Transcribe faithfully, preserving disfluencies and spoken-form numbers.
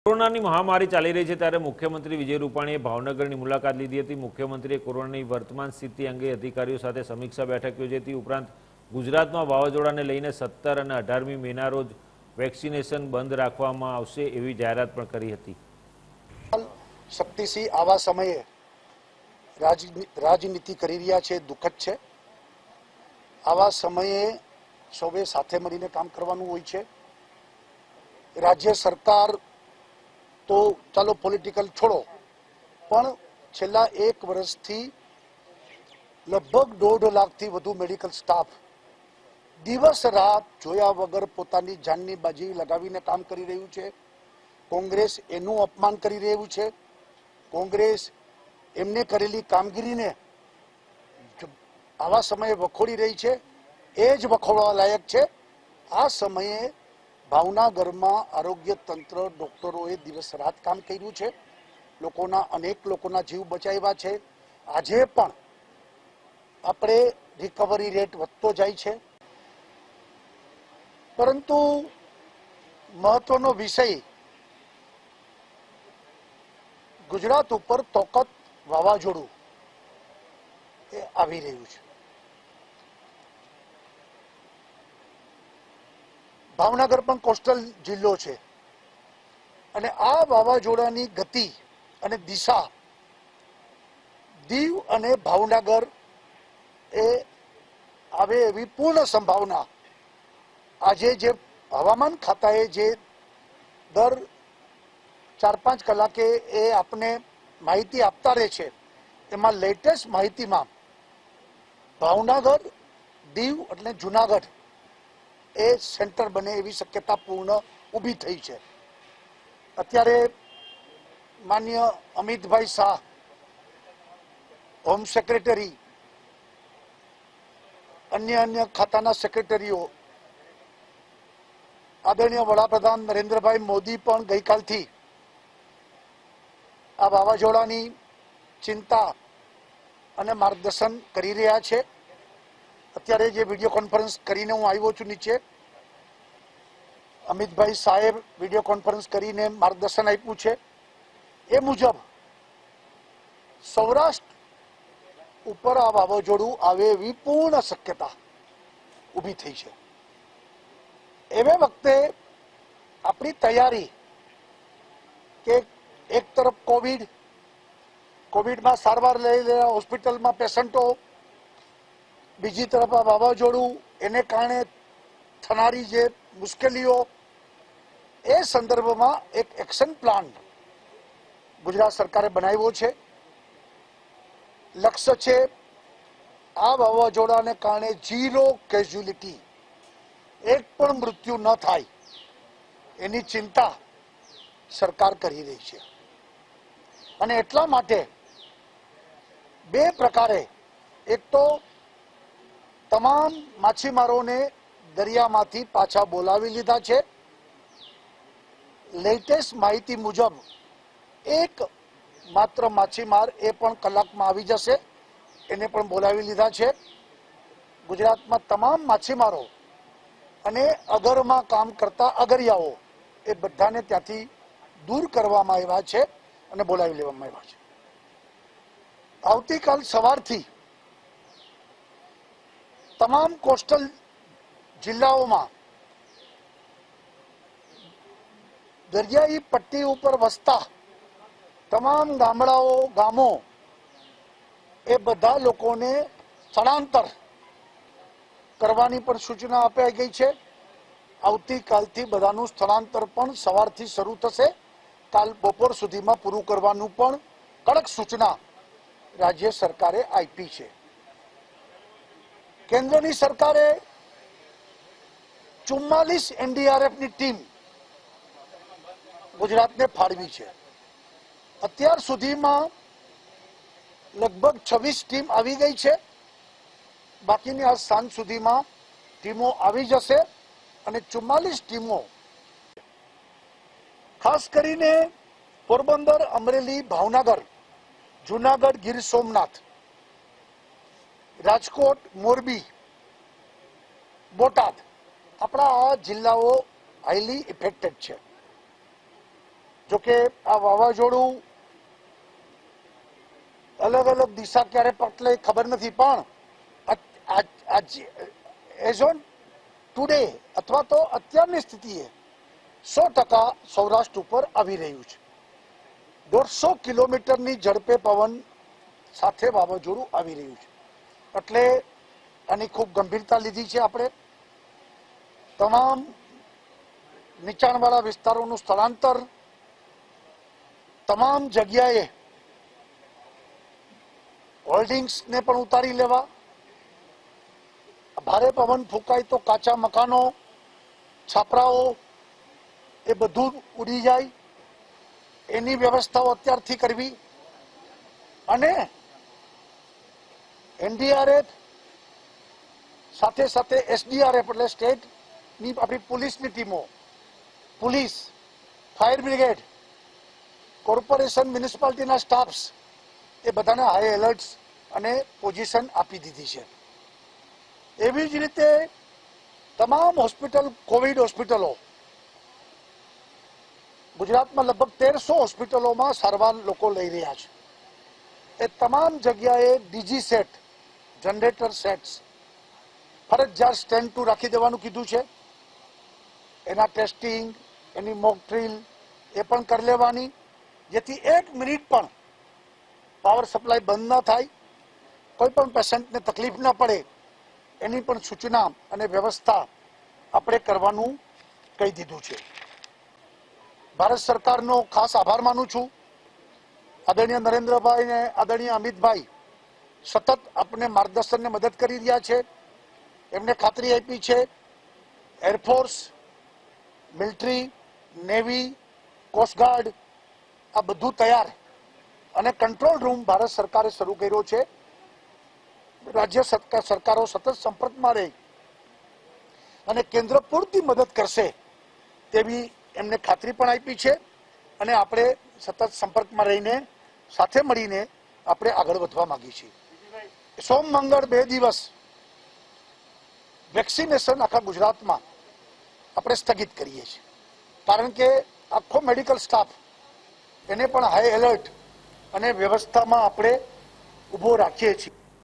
કોરોનાની મહામારી ચાલી રહી છે ત્યારે મુખ્યમંત્રી વિજય રૂપાણીએ ભાવનગરની મુલાકાત લીધી હતી। મુખ્યમંત્રીએ કોરોનાની વર્તમાન સ્થિતિ અંગે અધિકારીઓ સાથે સમીક્ષા બેઠક યોજી હતી। ઉપરાંત ગુજરાતમાં વાવાઝોડાને લઈને સત્તર અને અઢારમી મેના રોજ વેક્સિનેશન બંધ રાખવામાં આવશે એવી જાહેરાત પણ કરી હતી। શક્તિસિંહ આવા સમયે રાજનીતિ કરી રહ્યા છે, દુઃખદ છે। આવા સમયે સૌએ સાથે મળીને કામ કરવાનું હોય છે। રાજ્ય સરકાર તો ચાલો પોલિટિકલ છોડો, પણ છેલ્લા એક વર્ષથી લગભગ દોઢ લાખથી વધુ મેડિકલ સ્ટાફ દિવસ રાત જોયા વગર પોતાની જાનની બાજી લગાવીને કામ કરી રહ્યું છે। કોંગ્રેસ એનું અપમાન કરી રહ્યું છે। કોંગ્રેસ એમને કરેલી કામગીરીને આવા સમયે વખોડી રહી છે, એ જ વખોડવા લાયક છે। આ સમયે ભાવનગરમાં આરોગ્ય તંત્ર ડોક્ટરોએ દિવસ રાત કામ કર્યું છે, લોકોના અનેક લોકોના જીવ બચાવ્યા છે। આજે પણ આપણે રિકવરી રેટ વધતો જાય છે, પરંતુ મહત્વનો વિષય ગુજરાત ઉપર તોકત વાવાઝોડું એ આવી રહ્યું છે। ભાવનગર પણ કોસ્ટલ જિલ્લો છે અને આ વાવાઝોડાની ગતિ અને દિશા દીવ અને ભાવનગર એ આવે એવી પૂર્ણ સંભાવના આજે જે હવામાન ખાતાએ જે દર ચાર પાંચ કલાકે એ આપને માહિતી આપતા રહે છે, એમાં લેટેસ્ટ માહિતીમાં ભાવનગર, દીવ એટલે જુનાગઢ એ સેન્ટર બને એવી શક્યતા પૂર્ણ ઊભી થઈ છે। અત્યારે માન્ય અમિતભાઈ શાહ, હોમ સેક્રેટરી, અન્ય અન્ય ખાતાના સેક્રેટરીઓ, આદરણીય વડાપ્રધાન નરેન્દ્રભાઈ મોદી પણ ગઈકાલથી આ વાવાઝોડાની ચિંતા અને માર્ગદર્શન કરી રહ્યા છે। અત્યારે જે વિડીયો કોન્ફરન્સ કરીને હું આવ્યો છું નીચે, અમિતભાઈ સાહેબ વિડીયો કોન્ફરન્સ કરીને માર્ગદર્શન આપ્યું છે, એ મુજબ સૌરાષ્ટ્ર ઉપર આ વાવાઝોડું આવે એવી પૂર્ણ શક્યતા ઊભી થઈ છે। એવે વખતે આપણી તૈયારી કે એક તરફ કોવિડ કોવિડમાં સારવાર લઈ રહ્યા હોસ્પિટલમાં પેશન્ટો, બીજી તરફ આ વાવાઝોડું એને કારણે થનારી જે મુશ્કેલીઓ, એ સંદર્ભમાં એક એક્શન પ્લાન ગુજરાત સરકારે બનાવ્યો છે। લક્ષ્ય છે આ વાવાઝોડાને કારણે ઝીરો કેઝ્યુલિટી, એક પણ મૃત્યુ ન થાય એની ચિંતા સરકાર કરી રહી છે। અને એટલા માટે બે પ્રકારે, એક તો તમામ માછીમારોને દરિયામાંથી પાછા બોલાવી લીધા છે। લેટેસ્ટ માહિતી મુજબ એક માત્ર માછીમાર એ પણ કલાકમાં આવી જશે, એને પણ બોલાવી લીધા છે। ગુજરાતમાં તમામ માછીમારો અને અગરમાં કામ કરતા અગરિયાઓ એ બધાને ત્યાંથી દૂર કરવામાં આવ્યા છે અને બોલાવી લેવામાં આવ્યા છે। આવતીકાલ સવારથી તમામ કોસ્ટલ જિલ્લાઓમાં દરિયાઈ પટ્ટી ઉપર વસતા તમામ ગામડાઓ, ગામો એ બધા લોકોને સ્થળાંતર કરવાની પણ સૂચના અપાઈ ગઈ છે। આવતીકાલથી બધાનું સ્થળાંતર પણ સવારથી શરૂ થશે, કાલ બપોર સુધીમાં પૂરું કરવાનું પણ કડક સૂચના રાજ્ય સરકારે આપી છે। કેન્દ્રની સરકારે ચુમ્માલીસ એનડીઆરએફની ટીમ ગુજરાતને ફાળવી છે। અત્યાર સુધીમાં લગભગ છવ્વીસ ટીમ આવી ગઈ છે, બાકીની આજ સાંજ સુધીમાં ટીમો આવી જશે અને ચુમ્માલીસ ટીમો ખાસ કરીને પોરબંદર, અમરેલી, ભાવનગર, જુનાગઢ, ગીર સોમનાથ, રાજકોટ, મોરબી, બોટાદ, આપણા આ જિલ્લાઓ હાઈલી ઇફેક્ટેડ છે। જોકે આ વાવાઝોડું અલગ અલગ દિશા ક્યારે પકડે ખબર નથી, પણ એઝ ઓન ટુડે અથવા તો અત્યારની સ્થિતિએ સો ટકા સૌરાષ્ટ્ર ઉપર આવી રહ્યું છે. દોઢસો કિલોમીટરની ઝડપે પવન સાથે વાવાઝોડું આવી રહ્યું છે, એટલે આની ખૂબ ગંભીરતા લીધી છે. આપણે તમામ નીચાણવાળા વિસ્તારોનું સ્થળાંતર, તમામ જગ્યાએ હોલ્ડિંગ્સને પણ ઉતારી લેવા, ભારે પવન ફૂંકાય તો કાચા મકાનો, છાપરાઓ એ બધું ઉડી જાય એની વ્યવસ્થાઓ અત્યારથી કરવી, અને એનડીઆરએફ સાથે સાથે એસડીઆરએફ એટલે સ્ટેટની આપણી પોલીસની ટીમો, પોલીસ, ફાયર બ્રિગેડ, કોર્પોરેશન, મ્યુનિસિપાલિટીના સ્ટાફ્સ એ બધાને હાઈ એલર્ટ અને પોઝિશન આપી દીધી છે. એવી જ રીતે તમામ હોસ્પિટલ, કોવિડ હોસ્પિટલો, ગુજરાતમાં લગભગ તેરસો હોસ્પિટલોમાં સારવાર લોકો લઈ રહ્યા છે. એ તમામ જગ્યાએ ડીજી સેટ, જનરેટર સેટ્સ ફરજિયાત સ્ટેન્ડ ટુ રાખી દેવાનું કીધું છે. એના ટેસ્ટિંગ, એની મોક ડ્રીલ એ પણ કરી લેવાની, જેથી એક મિનિટ પણ પાવર સપ્લાય બંધ ન થાય, કોઈ પણ પેશન્ટને તકલીફ ન પડે એની પણ સૂચના અને વ્યવસ્થા આપણે કરવાનું કહી દીધું છે. ભારત સરકારનો ખાસ આભાર માનું છું. આદરણીય નરેન્દ્રભાઈ ને આદરણીય અમિતભાઈ સતત આપણે માર્ગદર્શનને મદદ કરી રહ્યા છે. એમને ખાતરી આપી છે એરફોર્સ, મિલિટરી, નેવી, કોસ્ટગાર્ડ આ બધું તૈયાર, અને કંટ્રોલ રૂમ ભારત સરકારે શરૂ કર્યો છે. રાજ્ય સરકાર સરકારો સતત સંપર્કમાં રહી અને કેન્દ્ર પૂરતી મદદ કરશે તેવી એમને ખાતરી પણ આપી છે, અને આપણે સતત સંપર્કમાં રહીને સાથે મળીને આપણે આગળ વધવા માંગીએ છીએ. સોમ મંગળ બે દિવસ વેક્સિનેશન આખા ગુજરાતમાં આપણે સ્થગિત કરીએ છીએ, કારણ કે આખો મેડિકલ સ્ટાફ એને પણ હાઈ એલર્ટ અને વ્યવસ્થામાં આપણે ઊભો રાખીએ છીએ.